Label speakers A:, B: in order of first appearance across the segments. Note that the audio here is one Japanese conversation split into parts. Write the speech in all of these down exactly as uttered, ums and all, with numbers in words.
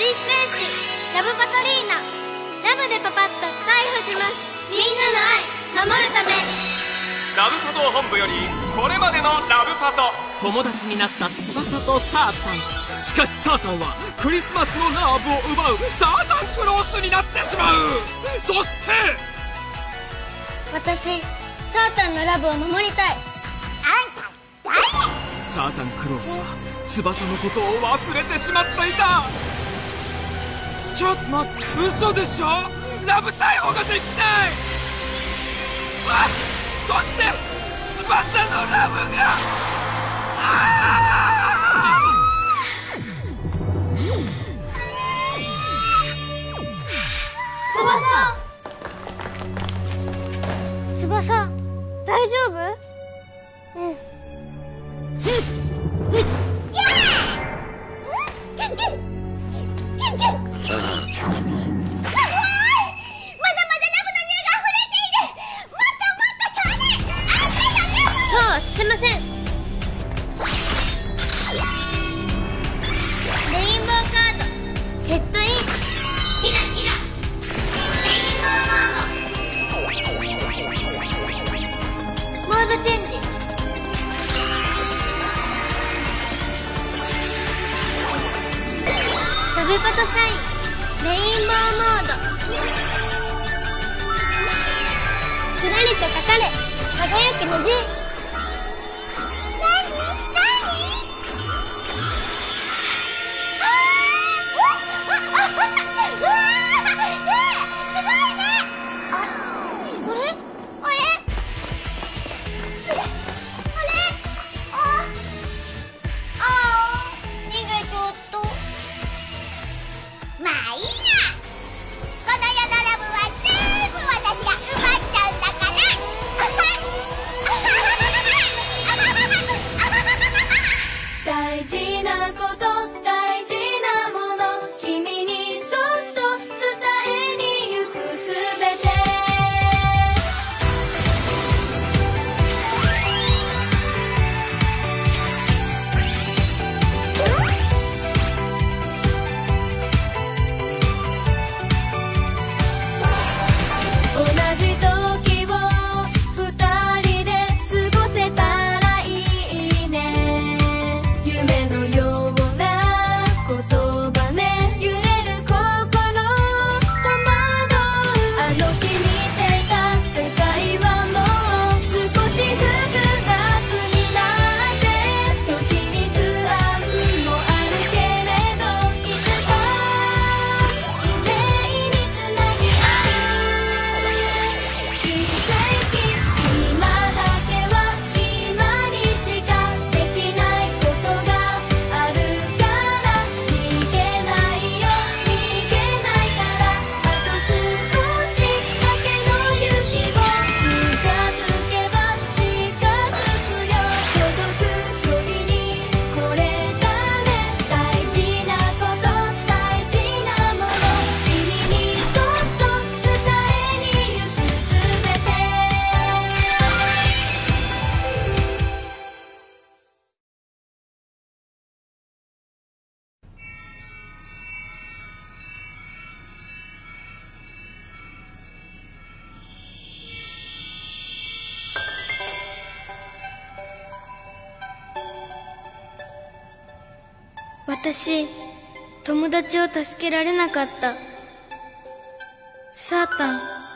A: リス戦士ラブパトリーナ、ラブでパパッと逮捕します。みんなの愛守るため。
B: ラブパト本部よりこれまでのラブパト。
C: 友達になった翼とサータン。しかしサータンはクリスマスのラブを奪うサータンクロースになってしまう。そして
A: 私、サータンのラブを守りたい。あんた誰？
C: サータンクロースは翼のことを忘れてしまっていた。ちょっと待って、嘘でしょ。ラブ逮捕ができない。わっ、そして翼のラブがあ
A: 翼翼、大丈夫？うん。すいません。レインボーカードセットイン。キラキラレインボーモードモードチェンジ。ラブパトサインレインボーモード。キラリとかかれ輝く虹。
D: 大事なこと、大事なもの、君にそっと伝えに行くすべて。同じ時を二人で過ごせたらいいね。夢のような言葉ね、揺れる心戸惑う。あの日見てた世界はもう少し複雑になって、時に不安もあるけれど、いつか綺麗につなぎ合う奇跡。今だけは今にしかできないことがあるから、逃げないよ、逃げないから。あと少しだけの勇気を近づけば近づくよ。届く距離にこれだね。大事なこと、大事なもの、君にそっと伝えに行くすべて。
A: 私、友達を助けられなかった。サータン。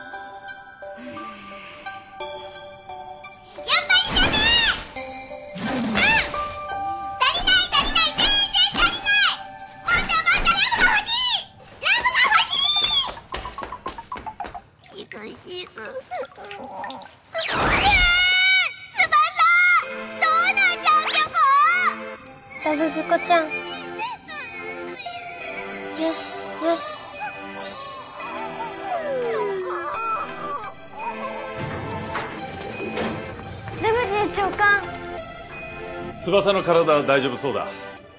A: ラブピコちゃん。よしよし。ラブジー長官。
E: 翼の体は大丈夫そうだ。
A: よか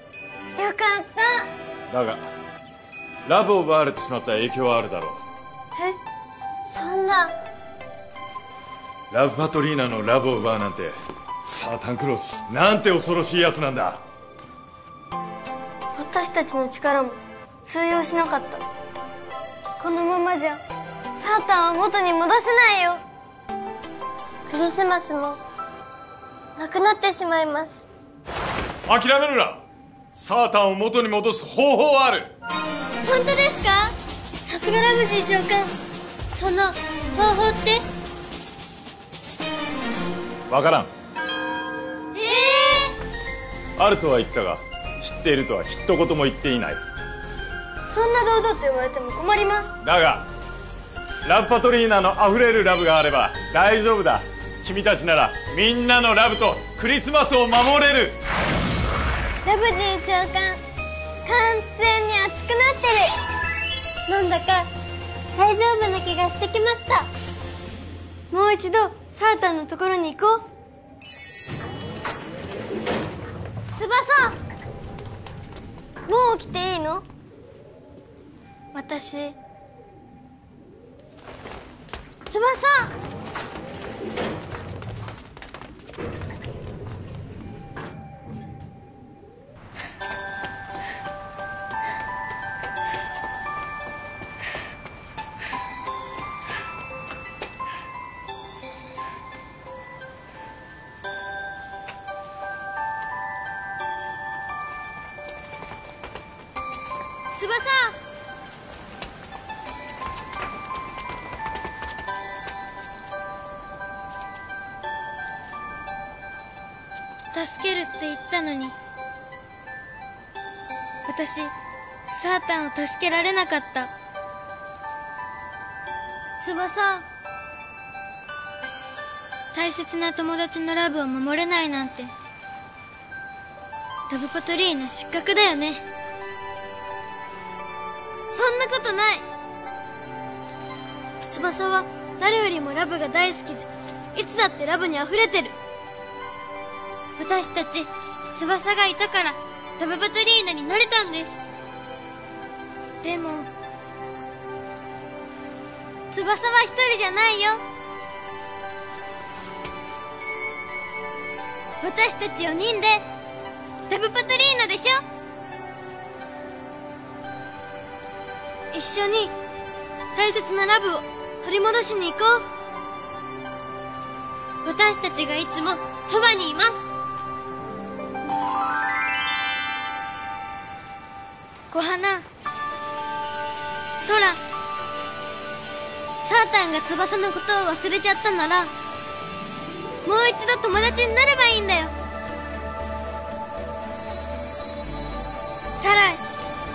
A: った
E: だがラブを奪われてしまった影響はあるだろう。
A: え、そんな。
E: ラブパトリーナのラブを奪うなんて、サータンクロースなんて恐ろしいやつなんだ。
A: 私たちの力も通用しなかった。このままじゃサータンを元に戻せないよ。クリスマスもなくなってしまいます。
E: 諦めるな。サータンを元に戻す方法はある。
A: 本当ですか？さすがラブジー長官。その方法って？
E: わからん。
A: え
E: えー、あるとは言ったが、知っているとは一言も言っていない。
A: そんな堂々と言われても困ります。
E: だがラブパトリーナのあふれるラブがあれば大丈夫だ。君たちならみんなのラブとクリスマスを守れる。
A: ラブジー長官、完全に熱くなってる。なんだか大丈夫な気がしてきました。もう一度サータンのところに行こう。翼、もう起きていいの？私、翼。助けるって言ったのに、私サータンを助けられなかった。翼、大切な友達のラブを守れないなんて、ラブパトリーナ失格だよね。そんなことない。翼は誰よりもラブが大好きで、いつだってラブにあふれてる。私たち翼がいたからラブパトリーナになれたんです。でも翼は一人じゃないよ。私たちよにんでラブパトリーナでしょ。一緒に大切なラブを取り戻しに行こう。私たちがいつもそばにいます。小花、空、サータンが翼のことを忘れちゃったなら、もう一度友達になればいいんだよ。サライ、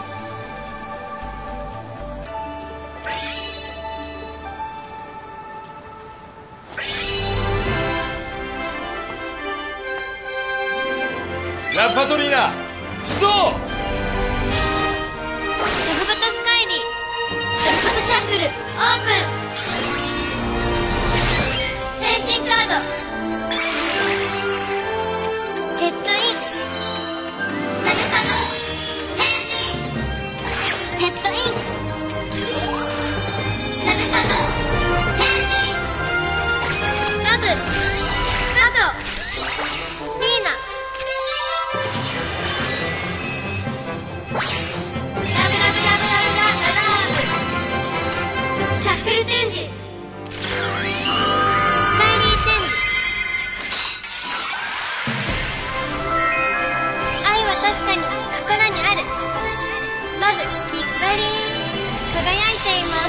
E: ラブパトリーナ出動。
A: シャッフルオープン。変身カードセットイン。ラブカード変身セットイン。ラブカード変身。ラブカードリーナ。シャッフルチェンジ。スカイリーチェンジ。愛は確かに心にある。ラブビッグリーン輝いています。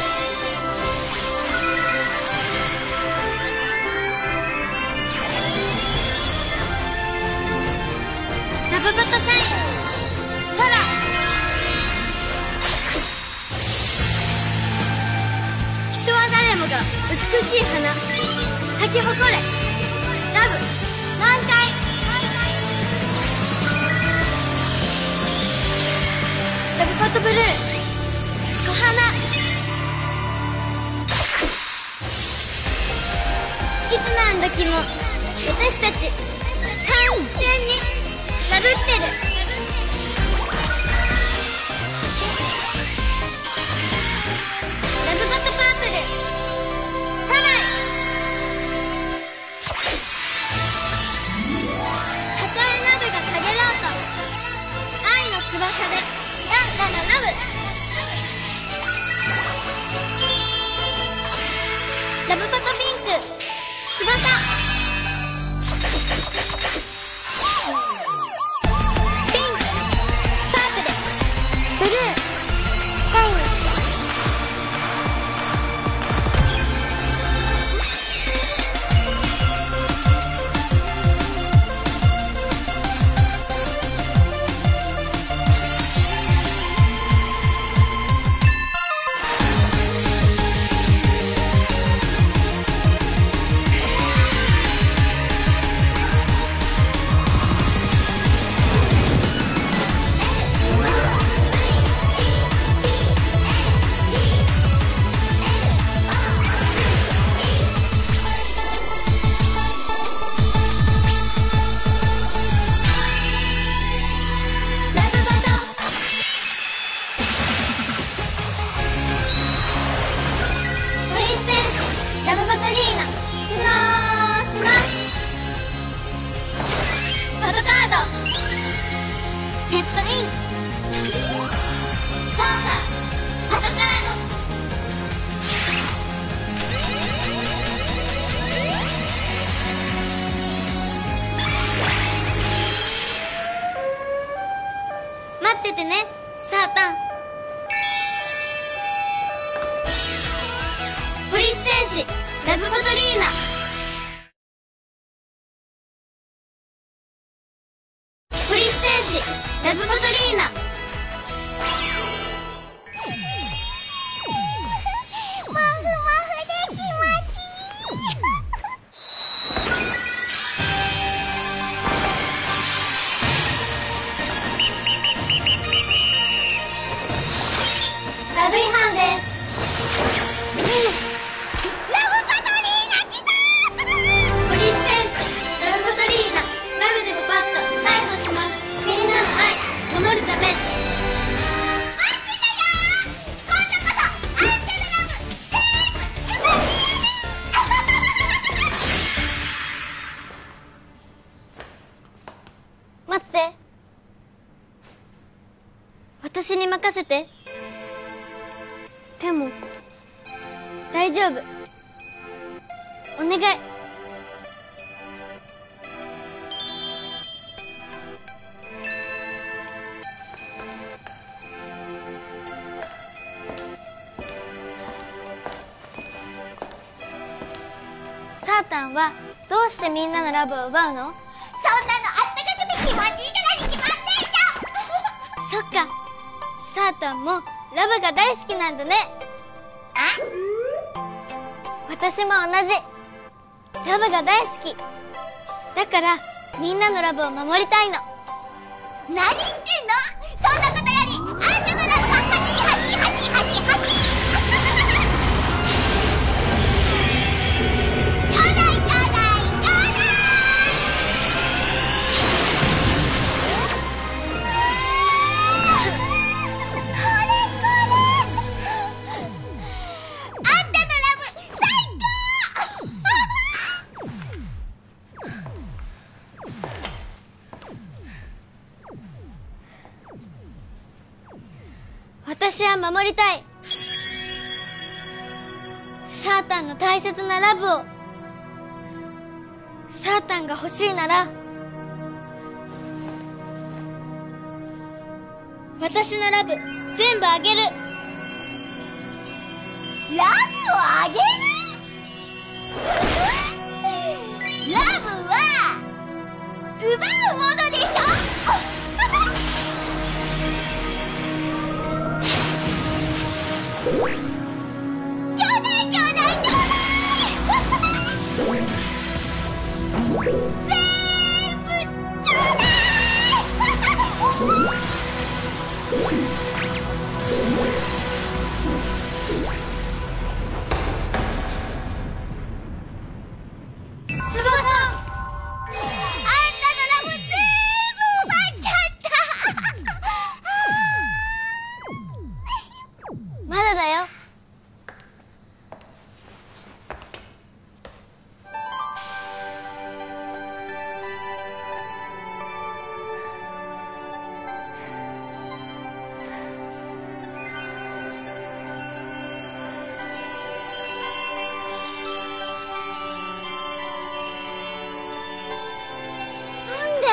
A: ラブバトサイン空。誰もが美しい花咲き誇れ。ラブ満開。ラブパットブルー小花。いつ何時も私たち完全にラブってる。翼でランラララブ。 待っててね、サータン。ポリス戦士ラブフォトリーナ。ポリス戦士ラブフォトリーナ。
F: モフモフで気持ちいい。
A: ラブ違反です。
F: ラブパトリーナ来たー。
A: ポリス戦士ラブフォトリーナ、ラブでパパッと逮捕します。みんなの愛守るため。
F: 待ってたよー。今度こそあんたのラブ全部奪ってやる。
A: 待って、私に任せて。でも大丈夫、お願い。サータンはどうしてみんなのラブを奪うの？
F: そんなのあったかくて気持ちいいからに決まってんじゃん。
A: そっか、サータンもラブが大好きなんだね。私も同じ。ラブが大好きだからみんなのラブを守りたいの。
F: 何言ってんの？そんなことよりあんたのラブは欲しい欲しい欲しい欲しい欲しい。ちょうだいちょうだいちょうだい。あんたのラブ最高。
A: 私は守りたい。サータンの大切なラブを。サータンが欲しいなら私のラブ全部あげる。
F: ラブをあげる。ラブは奪うものでしょ。ちょうだいちょうだいちょうだい。全部ちょうだい。
A: 翼さん、
F: あんたのラブ全部奪っちゃった。
A: まだだよ。
F: なんで？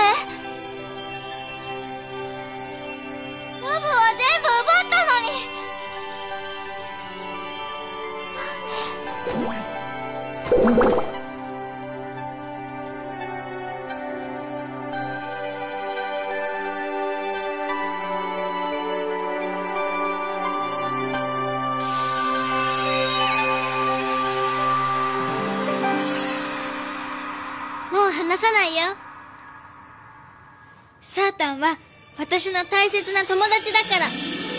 F: ラブは全部奪ったのに。
A: もう離さないよ。サータンは私の大切な友達だから。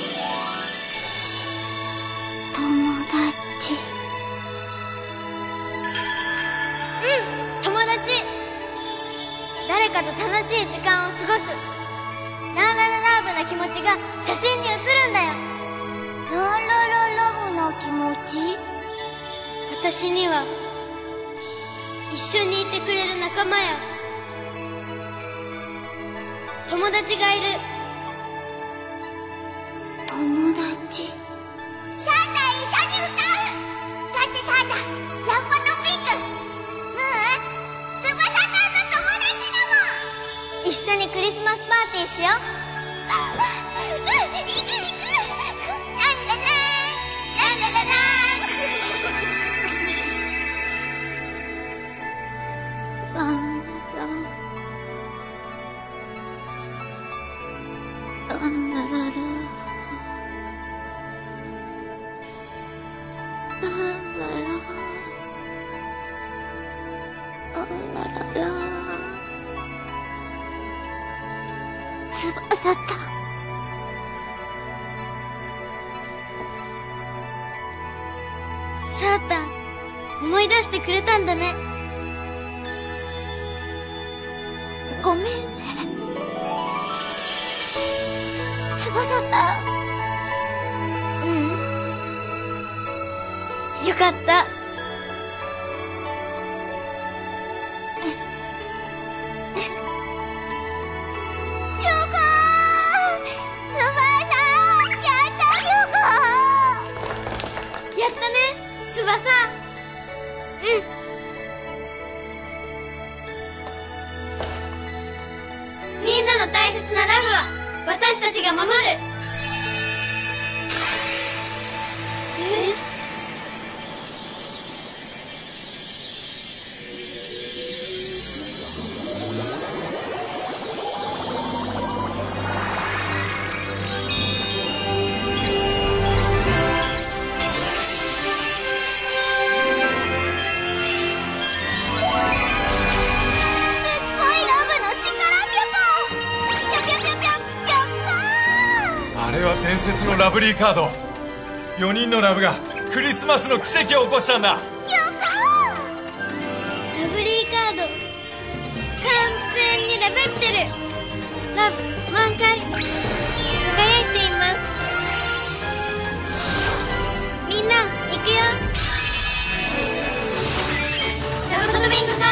F: 友達。
A: うん、友達。誰かと楽しい時間を過ごす。ランラララブな気持ちが写真に写るんだよ。
F: ランラララブな気持ち？
A: 私には一緒にいてくれる仲間や友達がいる。
F: 友達。サータ一緒に歌う。だってサータラッパとピンク。ううん、翼さんの友達だもん。
A: 一緒にクリスマスパーティーしよう。
F: 翼だ。
A: サータン、思い出してくれたんだね。
F: ごめんね。翼だ。
A: うん。よかった。みんなの大切なラブは私たちが守る。え？
E: あれは伝説のラブリーカード。よにんのラブがクリスマスの奇跡を起こしたんだ。
A: ラブリーカード、完全にラブってる。ラブ満開、輝いています。みんな行くよ。ラブコトビングカー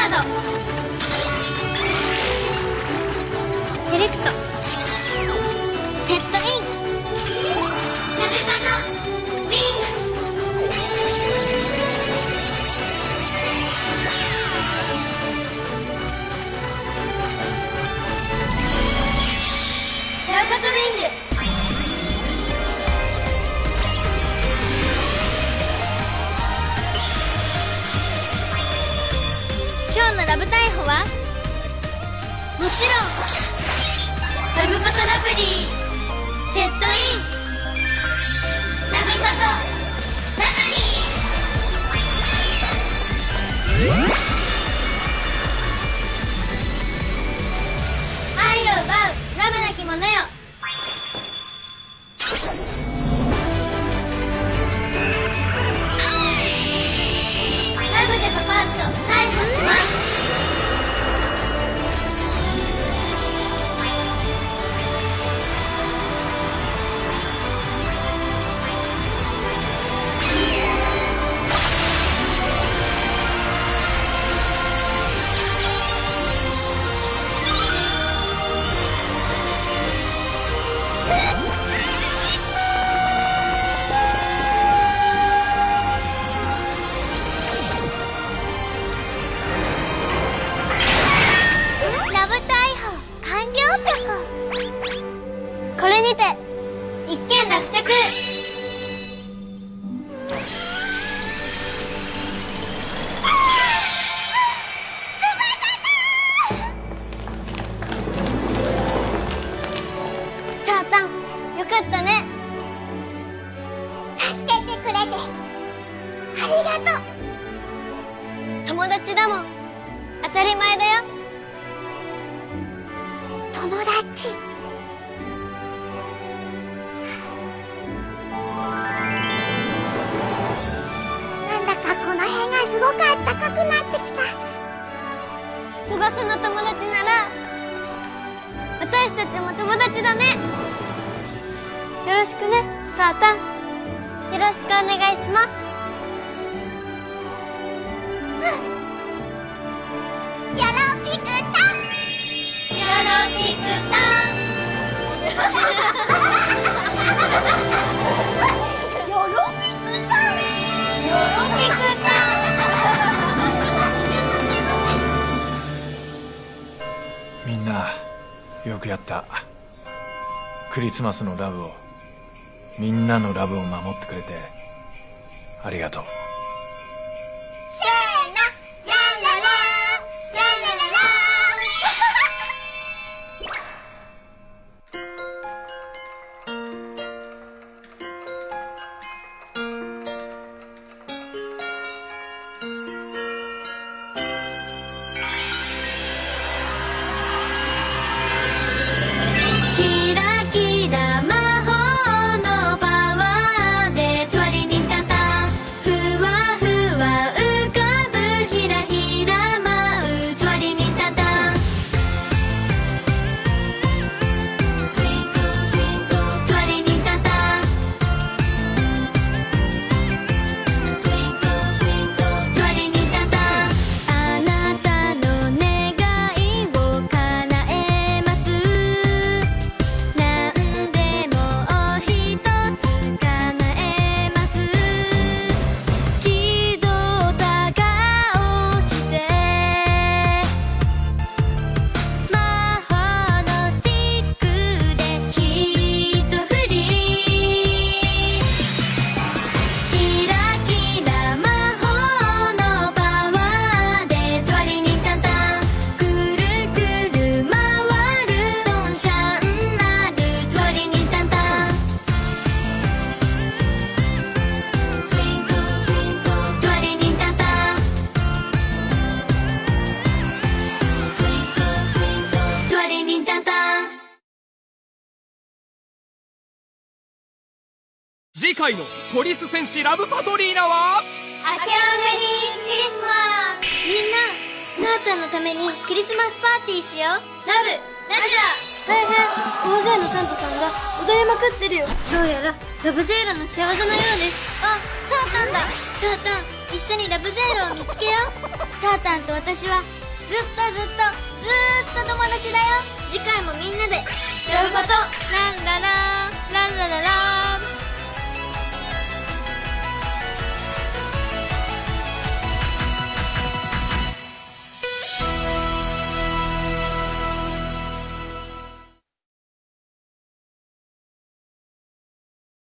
A: ドセレクト、セットイン。ラブコトビング。今日のラブ逮捕はもちろんラブコトラブリーセットイン。ラブコトラブリー。愛を奪うラブなき者よ。ラブでパパッと逮捕します。これにて一件落着。サータン、よかったね。
F: 助けてくれてありがとう。
A: 友達だもん、当たり前だよ。
F: 友達。なんだかこの辺がすごくあったかくなってきた。
A: 翼の友達なら私たちも友達だね。よろしくね、サータン。よろしくお願いします。
F: うん。よろぴくたん。
A: よろぴくたん。
F: よろぴくたん。
A: よろぴくたん。
E: みんなよくやった。 クリスマスのラブを、みんなのラブを守ってくれてありがとう。
F: せーの、ランララーン、ランラララーン。キラキラ魔法のパワーで鳥にたたん、ふわふわ浮かぶひらひら舞う鳥にたたん、Twinkle Twinkle 鳥にたたん、Twinkle Twinkle 鳥にたたん、あなたの願いを叶えます、なんでもおひとつ叶えます、喜怒高をして魔法のスティックでひと振り、キラキラ魔法のパワーで鳥にたたん、くるくる回るドンシャンなる鳥にたたん、Twinkle Twinkle 鳥にたたん、Twinkle Twinkle 鳥にたたん。
C: 次回のポリス戦士ラブパトリーナは
A: 明けおめにクリスマス。みんな、サータンのためにクリスマスパーティーしよう。ラブラジャー。大変、大勢のサンタさんが踊りまくってるよ。どうやらラブゼーロの仕業のようです。あ、サータンだ。サータン、一緒にラブゼーロを見つけよう。サータンと私はずっとずっとずーっと友達だよ。次回もみんなでラブパト